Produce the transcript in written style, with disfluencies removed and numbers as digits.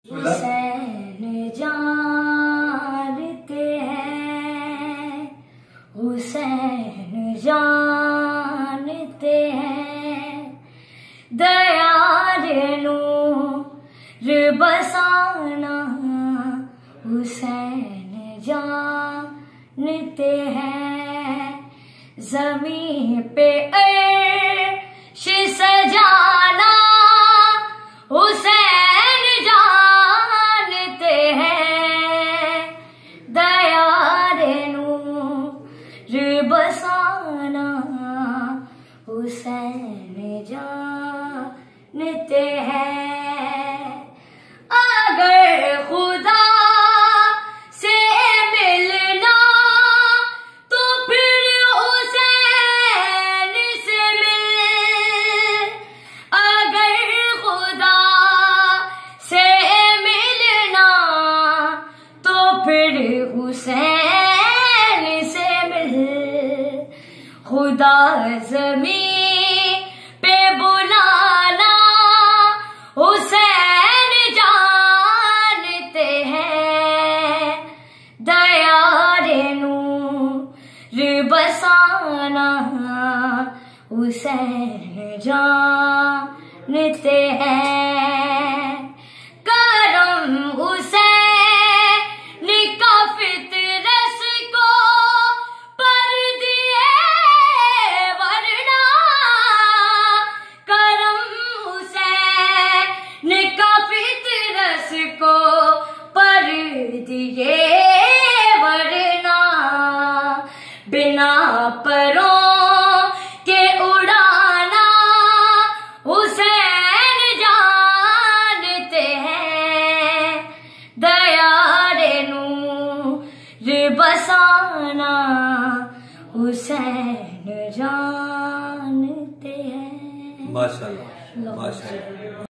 हुसैन जानते हैं, हुसैन जानते हैं, दयार नूर बसाना हुसैन जानते हैं। ज़मीन पे अर्श सजाना हुसैन जानते हैं, दयार नूर बसाना हुसैन जानते हैं। अगर खुदा से मिलना तो फिर हुसैन से मिल, अगर खुदा से मिलना तो फिर हुसैन से मिल। खुदा ज़मीन पे बुलाना हुसैन जानते हैं, दयार नूर बसाना हुसैन जानते हैं। करम हुसैन का फितरत को पर दिए वरना, करम हुसैन का फितरत को पर दिए वरना, बिना परों के उड़ाना हुसैन जानते हैं, दयार नूर बसाना हुसैन जानते हैं। माशाल्लाह, माशाल्लाह।